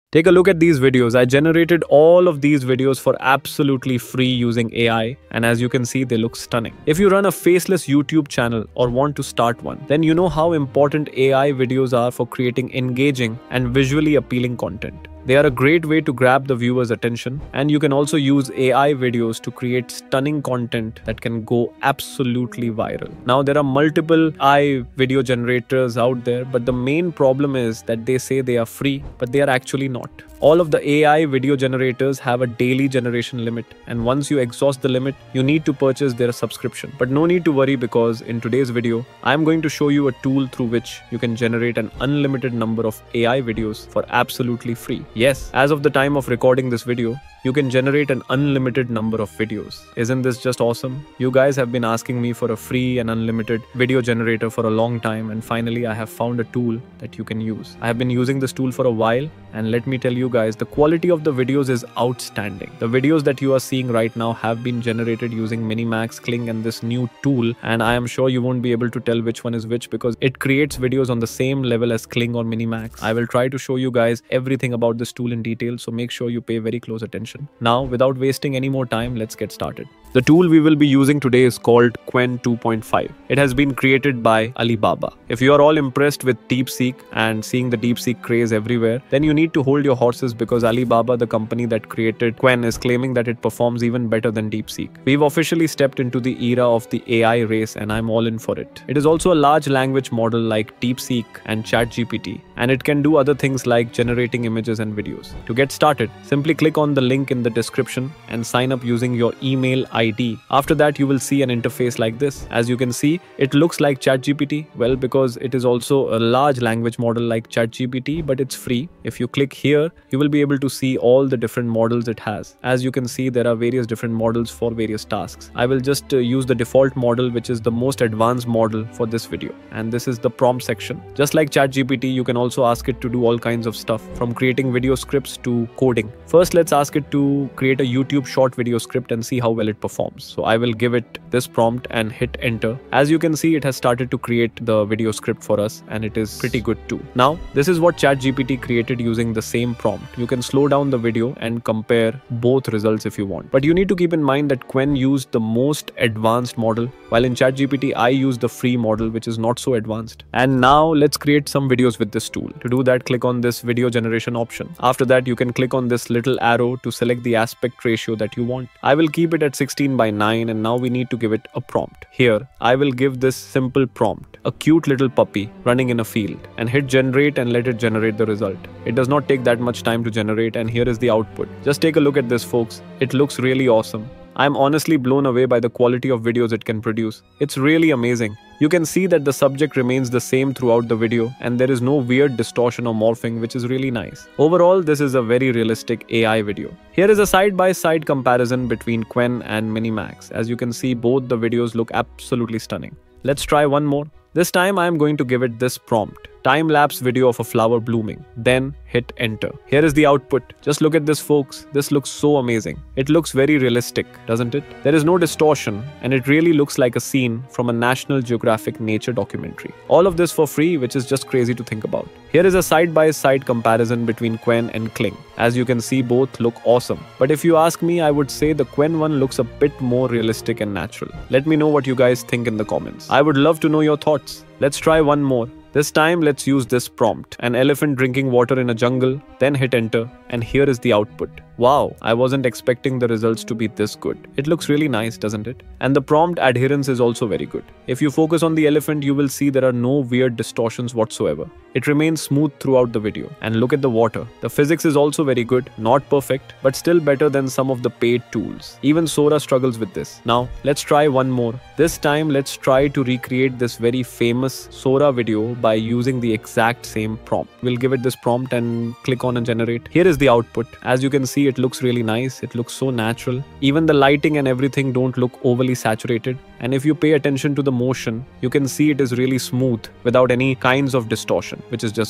Take a look at these videos. I generated all of these videos for absolutely free using AI, and as you can see, they look stunning. If you run a faceless YouTube channel or want to start one, then you know how important AI videos are for creating engaging and visually appealing content. They are a great way to grab the viewer's attention, and you can also use AI videos to create stunning content that can go absolutely viral. Now, there are multiple AI video generators out there, but the main problem is that they say they are free, but they are actually not. All of the AI video generators have a daily generation limit, and once you exhaust the limit, you need to purchase their subscription. But no need to worry, because in today's video, I'm going to show you a tool through which you can generate an unlimited number of AI videos for absolutely free. Yes, as of the time of recording this video, you can generate an unlimited number of videos. Isn't this just awesome? You guys have been asking me for a free and unlimited video generator for a long time, and finally I have found a tool that you can use. I have been using this tool for a while, and let me tell you guys, the quality of the videos is outstanding. The videos that you are seeing right now have been generated using Minimax, Kling, and this new tool, and I am sure you won't be able to tell which one is which because it creates videos on the same level as Kling or Minimax. I will try to show you guys everything about this tool in detail, so make sure you pay very close attention. Now, without wasting any more time, let's get started. The tool we will be using today is called Qwen 2.5. It has been created by Alibaba. If you are all impressed with DeepSeek and seeing the DeepSeek craze everywhere, then you need to hold your horses, because Alibaba, the company that created Qwen, is claiming that it performs even better than DeepSeek. We've officially stepped into the era of the AI race, and I'm all in for it. It is also a large language model like DeepSeek and ChatGPT, and it can do other things like generating images and videos. To get started, simply click on the link in the description and sign up using your email ID. After that, you will see an interface like this. As you can see, it looks like ChatGPT. Well, because it is also a large language model like ChatGPT, but it's free. If you click here, you will be able to see all the different models it has. As you can see, there are various different models for various tasks. I will just use the default model, which is the most advanced model for this video. And this is the prompt section. Just like ChatGPT, you can also ask it to do all kinds of stuff, from creating video scripts to coding. First, let's ask it to create a YouTube short video script and see how well it performs. So I will give it this prompt and hit enter. As you can see, it has started to create the video script for us, and it is pretty good too. Now, this is what ChatGPT created using the same prompt. You can slow down the video and compare both results if you want. But you need to keep in mind that Qwen used the most advanced model, while in ChatGPT, I used the free model, which is not so advanced. And now let's create some videos with this tool. To do that, click on this video generation option. After that, you can click on this little arrow to select the aspect ratio that you want. I will keep it at 16:9, and now we need to give it a prompt. Here, I will give this simple prompt, a cute little puppy running in a field, and hit generate and let it generate the result. It does not take that much time to generate, and here is the output. Just take a look at this, folks. It looks really awesome. I'm honestly blown away by the quality of videos it can produce. It's really amazing. You can see that the subject remains the same throughout the video, and there is no weird distortion or morphing, which is really nice. Overall, this is a very realistic AI video. Here is a side-by-side comparison between Qwen and Minimax. As you can see, both the videos look absolutely stunning. Let's try one more. This time I am going to give it this prompt: time-lapse video of a flower blooming. Then hit enter. Here is the output. Just look at this, folks. This looks so amazing. It looks very realistic, doesn't it? There is no distortion, and it really looks like a scene from a National Geographic nature documentary. All of this for free, which is just crazy to think about. Here is a side-by-side comparison between Qwen and Kling. As you can see, both look awesome. But if you ask me, I would say the Qwen one looks a bit more realistic and natural. Let me know what you guys think in the comments. I would love to know your thoughts. Let's try one more. This time, let's use this prompt: an elephant drinking water in a jungle. Then hit enter, and here is the output. Wow, I wasn't expecting the results to be this good. It looks really nice, doesn't it? And the prompt adherence is also very good. If you focus on the elephant, you will see there are no weird distortions whatsoever. It remains smooth throughout the video. And look at the water. The physics is also very good, not perfect, but still better than some of the paid tools. Even Sora struggles with this. Now, let's try one more. This time, let's try to recreate this very famous Sora video by using the exact same prompt. We'll give it this prompt and click on and generate. Here is the output. As you can see, it looks really nice. It looks so natural. Even the lighting and everything don't look overly saturated. And if you pay attention to the motion, you can see it is really smooth without any kinds of distortion, which is just great.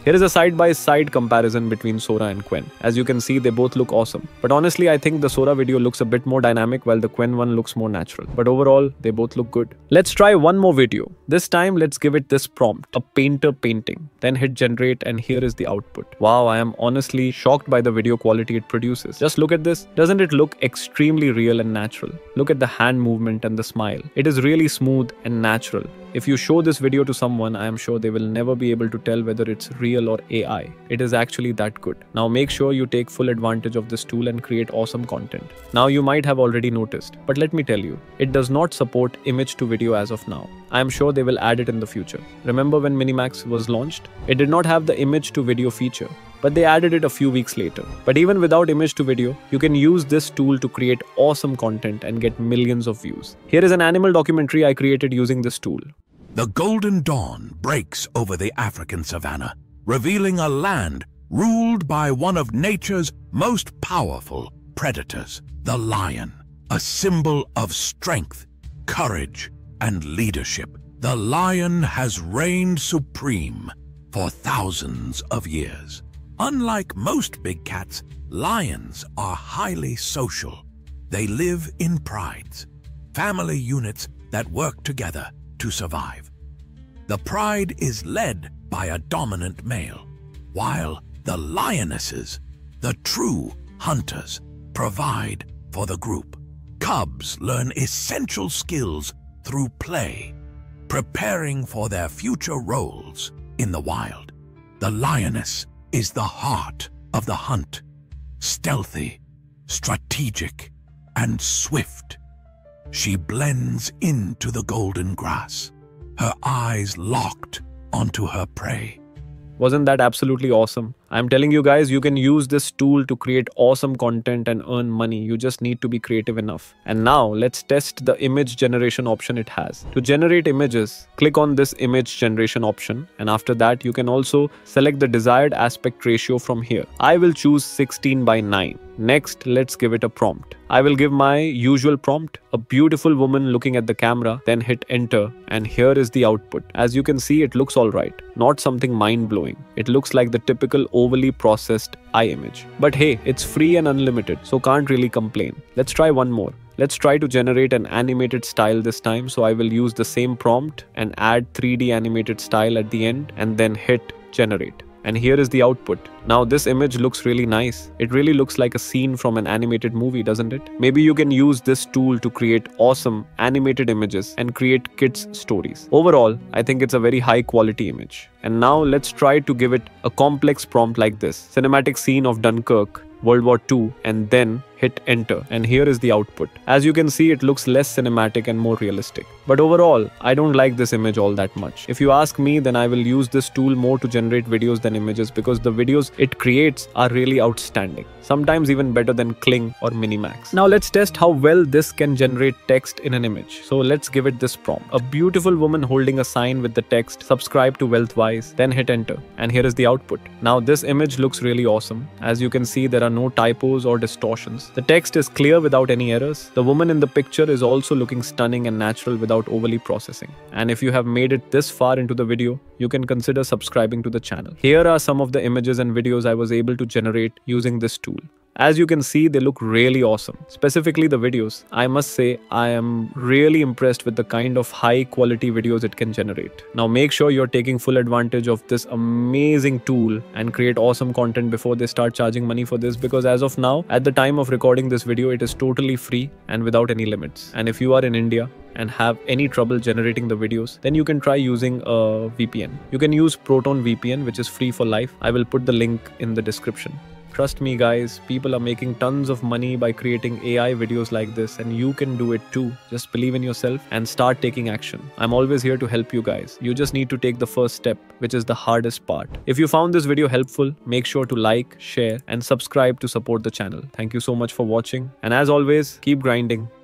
Here is a side-by-side comparison between Sora and Qwen. As you can see, they both look awesome. But honestly, I think the Sora video looks a bit more dynamic while the Qwen one looks more natural. But overall, they both look good. Let's try one more video. This time, let's give it this prompt, a painter painting. Then hit generate and here is the output. Wow, I am honestly shocked by the video quality it produces. Just look at this. Doesn't it look extremely real and natural? Look at the hand movement and the smile. It is really smooth and natural. If you show this video to someone, I am sure they will never be able to tell whether it's real or AI. It is actually that good. Now make sure you take full advantage of this tool and create awesome content. Now you might have already noticed, but let me tell you, it does not support image to video as of now. I am sure they will add it in the future. Remember when Minimax was launched? It did not have the image to video feature, but they added it a few weeks later. But even without image to video, you can use this tool to create awesome content and get millions of views. Here is an animal documentary I created using this tool. The golden dawn breaks over the African savanna, revealing a land ruled by one of nature's most powerful predators, the lion, a symbol of strength, courage, and leadership. The lion has reigned supreme for thousands of years. Unlike most big cats, lions are highly social. They live in prides, family units that work together to survive. The pride is led by a dominant male, while the lionesses, the true hunters, provide for the group. Cubs learn essential skills through play, preparing for their future roles in the wild. The lioness is the heart of the hunt, stealthy, strategic, and swift. She blends into the golden grass, her eyes locked onto her prey. Wasn't that absolutely awesome? I'm telling you guys, you can use this tool to create awesome content and earn money. You just need to be creative enough. And now let's test the image generation option it has. To generate images, click on this image generation option. And after that, you can also select the desired aspect ratio from here. I will choose 16:9. Next, let's give it a prompt. I will give my usual prompt, a beautiful woman looking at the camera, then hit enter. And here is the output. As you can see, it looks alright. Not something mind-blowing. It looks like the typical overly processed eye image. But hey, it's free and unlimited, so can't really complain. Let's try one more. Let's try to generate an animated style this time. So I will use the same prompt and add 3D animated style at the end and then hit generate. And here is the output. Now this image looks really nice. It really looks like a scene from an animated movie, doesn't it? Maybe you can use this tool to create awesome animated images and create kids' stories. Overall, I think it's a very high quality image. And now let's try to give it a complex prompt like this. Cinematic scene of Dunkirk, World War II, and then hit enter. And here is the output. As you can see, it looks less cinematic and more realistic. But overall, I don't like this image all that much. If you ask me, then I will use this tool more to generate videos than images because the videos it creates are really outstanding. Sometimes even better than Kling or Minimax. Now let's test how well this can generate text in an image. So let's give it this prompt. A beautiful woman holding a sign with the text, subscribe to WealthWise, then hit enter. And here is the output. Now this image looks really awesome. As you can see, there are no typos or distortions. The text is clear without any errors. The woman in the picture is also looking stunning and natural without overly processing. And if you have made it this far into the video, you can consider subscribing to the channel. Here are some of the images and videos I was able to generate using this tool. As you can see, they look really awesome. Specifically the videos. I must say, I am really impressed with the kind of high quality videos it can generate. Now make sure you're taking full advantage of this amazing tool and create awesome content before they start charging money for this, because as of now, at the time of recording this video, it is totally free and without any limits. And if you are in India and have any trouble generating the videos, then you can try using a VPN. You can use Proton VPN, which is free for life. I will put the link in the description. Trust me guys, people are making tons of money by creating AI videos like this, and you can do it too. Just believe in yourself and start taking action. I'm always here to help you guys. You just need to take the first step, which is the hardest part. If you found this video helpful, make sure to like, share, and subscribe to support the channel. Thank you so much for watching. And as always, keep grinding.